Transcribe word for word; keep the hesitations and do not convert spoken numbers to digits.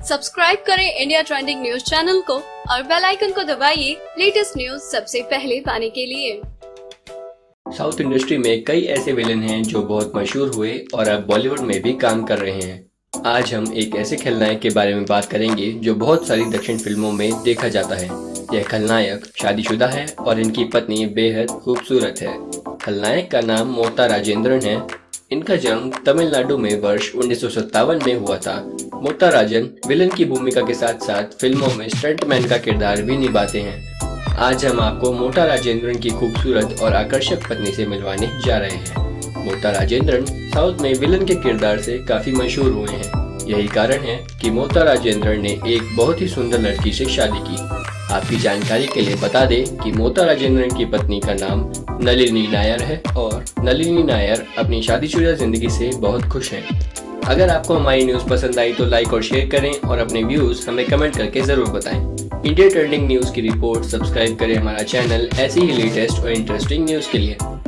Subscribe करें India trending news channel को और बेल आइकन को दबाइए लेटेस्ट न्यूज सबसे पहले पाने के लिए। साउथ इंडस्ट्री में कई ऐसे विलेन हैं जो बहुत मशहूर हुए और अब बॉलीवुड में भी काम कर रहे हैं। आज हम एक ऐसे खलनायक के बारे में बात करेंगे जो बहुत सारी दक्षिण फिल्मों में देखा जाता है। यह खलनायक शादीशुदा है और इनकी पत्नी बेहद खूबसूरत है। खलनायक का नाम मोता राजेंद्रन है। इनका जन्म तमिलनाडु में वर्ष उन्नीस सौ सत्तावन में हुआ था। मोता राजन विलन की भूमिका के साथ साथ फिल्मों में स्टंटमैन का किरदार भी निभाते हैं। आज हम आपको मोता राजेंद्रन की खूबसूरत और आकर्षक पत्नी से मिलवाने जा रहे हैं। मोता राजेंद्रन साउथ में विलन के किरदार से काफी मशहूर हुए हैं। यही कारण है कि मोता राजेंद्रन ने एक बहुत ही सुंदर लड़की से शादी की। आपकी जानकारी के लिए बता दें कि मोता राजेंद्रन की पत्नी का नाम नलिनी नायर है और नलिनी नायर अपनी शादीशुदा जिंदगी से बहुत खुश हैं। अगर आपको हमारी न्यूज़ पसंद आई तो लाइक और शेयर करें और अपने व्यूज़ हमें कमेंट करके ज़रूर बताएं। इंडिया ट्रेंडिंग न्यूज़ की रिपोर्ट सब्सक्राइब करें हमारा चैनल ऐसी ही लेटेस्ट और इंटरेस्टिंग न्यूज़ के लिए।